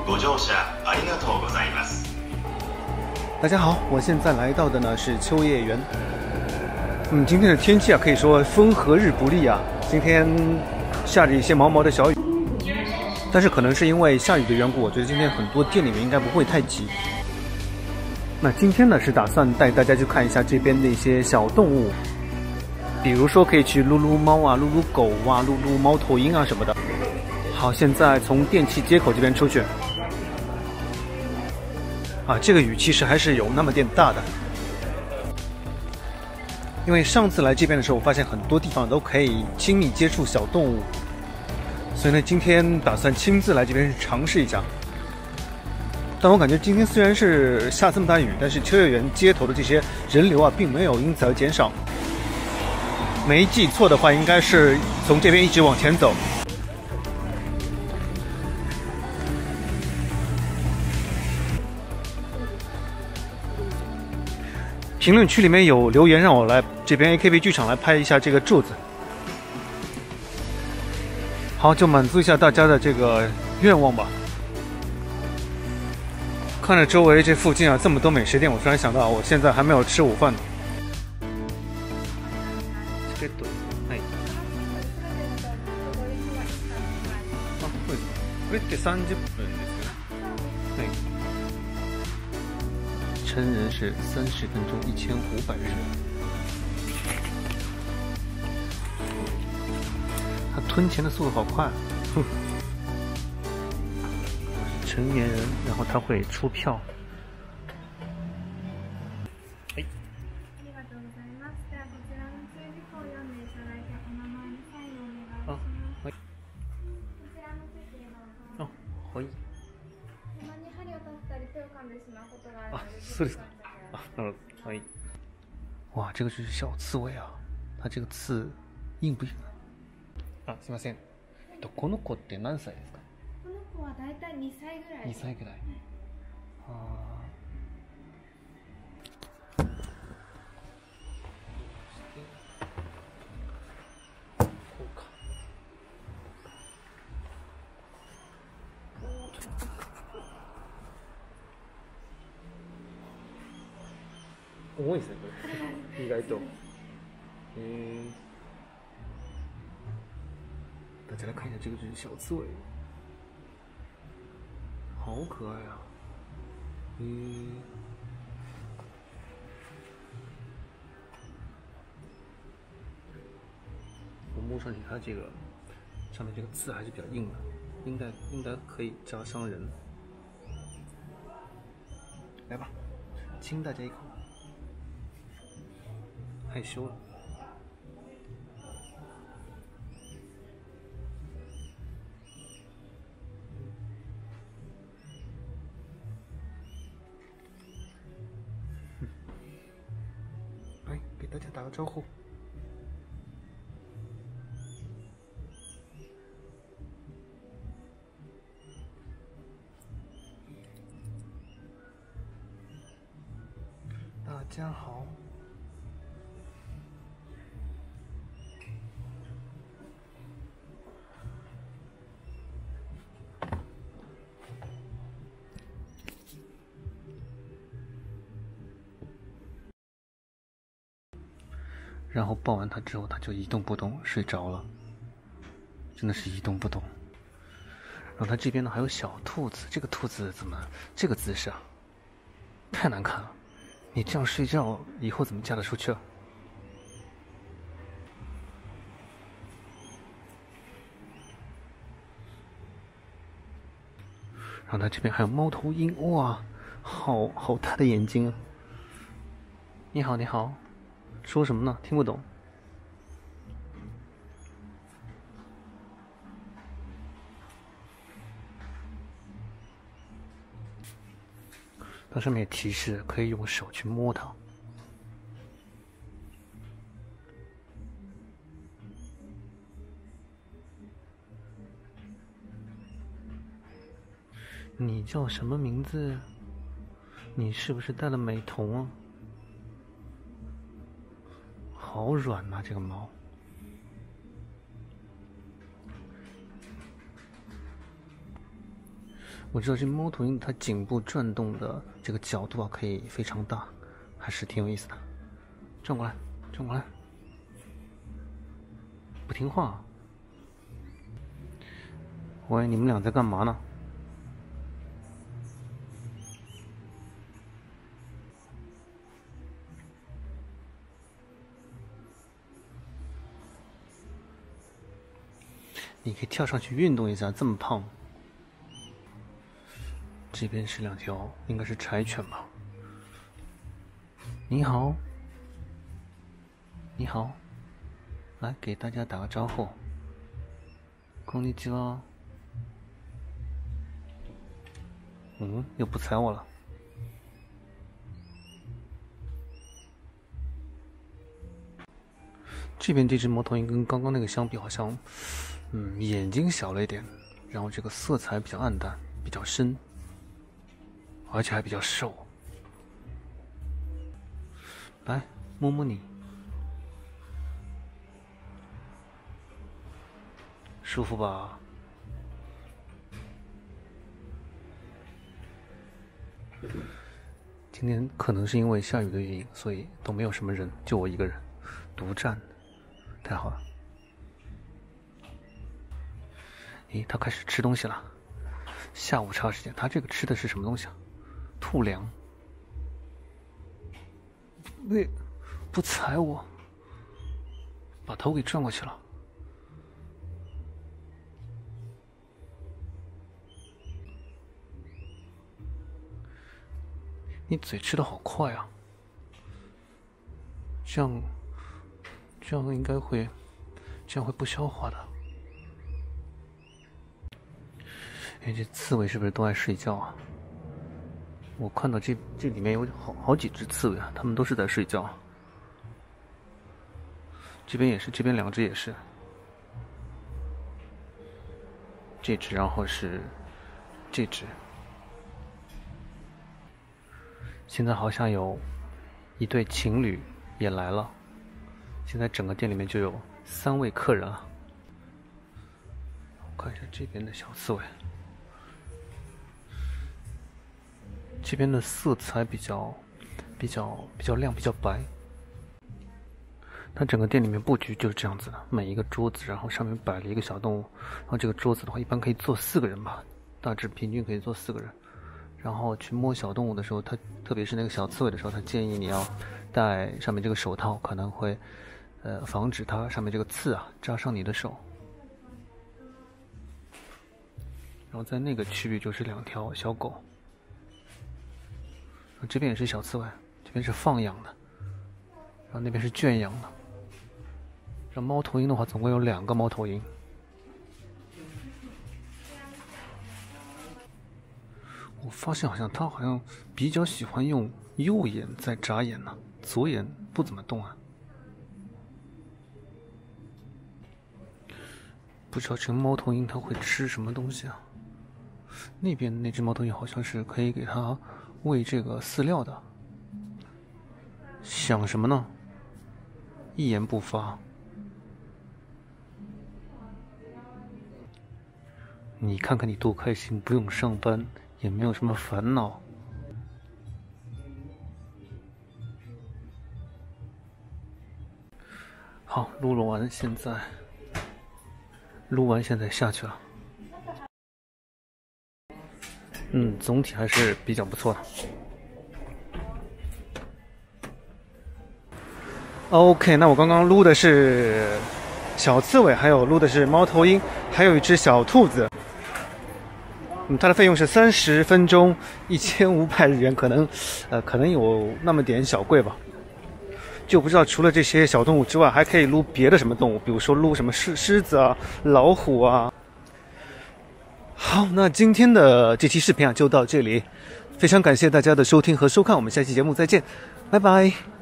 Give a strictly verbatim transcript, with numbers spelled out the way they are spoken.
ご乗車ありがとうございます。 大家好，我现在来到的呢是秋叶原。嗯，今天的天气啊，可以说风和日不利啊。今天下着一些毛毛的小雨，但是可能是因为下雨的缘故，我觉得今天很多店里面应该不会太挤。那今天呢是打算带大家去看一下这边的一些小动物，比如说可以去撸撸猫啊、撸撸狗啊、撸撸猫头鹰啊什么的。好，现在从电器街口这边出去。啊，这个雨其实还是有那么点大的，因为上次来这边的时候，我发现很多地方都可以亲密接触小动物，所以呢，今天打算亲自来这边尝试一下。但我感觉今天虽然是下这么大雨，但是秋叶原街头的这些人流啊，并没有因此而减少。没记错的话，应该是从这边一直往前走。评论区里面有留言让我来这边 A K B 剧场来拍一下这个柱子，好，就满足一下大家的这个愿望吧。看着周围这附近啊这么多美食店，我突然想到，我现在还没有吃午饭呢。チケットですか？はい。あ、そうです。これって三十分ですよね。はい。成人是三十分钟，一千五百日元。他吞钱的速度好快，哼。我是成年人，然后他会出票。哎。あ、はい。あ、はい。啊，そうですか。啊，なるほど。はい。哇，这个是小刺猬啊，它这个刺硬不硬啊？あ、すみません。えっとこの子って何歳ですか？ この子はだいたいにさいぐらい。 にさいぐらい。ああ。こうか。重いですねこれ意外と。へえ。大家来看一下这个只小刺猬，好可爱啊！嘿，我摸上去它这个上面这个刺还是比较硬的，应该应该可以扎伤人。来吧，亲大家一口。害羞了。来，给大家打个招呼。大家好。然后抱完它之后，它就一动不动睡着了，真的是一动不动。然后它这边呢还有小兔子，这个兔子怎么这个姿势啊？太难看了！你这样睡觉以后怎么嫁得出去啊？然后它这边还有猫头鹰，哇，好好大的眼睛啊！你好，你好。说什么呢？听不懂。它上面也提示可以用手去摸它。你叫什么名字？你是不是戴了美瞳啊？好软呐、啊，这个毛。 我知道这猫头鹰它颈部转动的这个角度啊，可以非常大，还是挺有意思的。转过来，转过来，不听话。喂，你们俩在干嘛呢？你可以跳上去运动一下，这么胖。这边是两条，应该是柴犬吧。你好，你好，来给大家打个招呼。こんにちは。嗯，又不睬我了。这边这只猫头鹰跟刚刚那个相比，好像，嗯，眼睛小了一点，然后这个色彩比较暗淡，比较深，而且还比较瘦。来，摸摸你，舒服吧？今天可能是因为下雨的原因，所以都没有什么人，就我一个人，独占，太好了。咦，他开始吃东西了。下午茶时间，他这个吃的是什么东西啊？兔粮。喂，不踩我，把头给转过去了。你嘴吃的好快啊！这样，这样应该会，这样会不消化的。哎，这刺猬是不是都爱睡觉啊？我看到这这里面有好好几只刺猬啊，它们都是在睡觉。这边也是，这边两只也是。这只，然后是这只。现在好像有一对情侣也来了，现在整个店里面就有三位客人了。我看一下这边的小刺猬，这边的色彩比较比较比较亮，比较白。它整个店里面布局就是这样子的，每一个桌子，然后上面摆了一个小动物，然后这个桌子的话一般可以坐四个人吧，大致平均可以坐四个人。然后去摸小动物的时候，它特别是那个小刺猬的时候，它建议你要戴上面这个手套，可能会呃防止它上面这个刺啊扎伤你的手。然后在那个区域就是两条小狗，这边也是小刺猬，这边是放养的，然后那边是圈养的。这猫头鹰的话，总共有两个猫头鹰。我发现好像他好像比较喜欢用右眼在眨眼呢，左眼不怎么动啊。不知道这个猫头鹰它会吃什么东西啊？那边那只猫头鹰好像是可以给它喂这个饲料的。想什么呢？一言不发。你看看你多开心，不用上班。也没有什么烦恼。好，录了完，现在录完，现在下去了。嗯，总体还是比较不错的。OK， 那我刚刚撸的是小刺猬，还有撸的是猫头鹰，还有一只小兔子。嗯，它的费用是三十分钟，一千五百日元，可能，呃，可能有那么点小贵吧。就不知道除了这些小动物之外，还可以撸别的什么动物，比如说撸什么狮狮子啊、老虎啊。好，那今天的这期视频啊就到这里，非常感谢大家的收听和收看，我们下期节目再见，拜拜。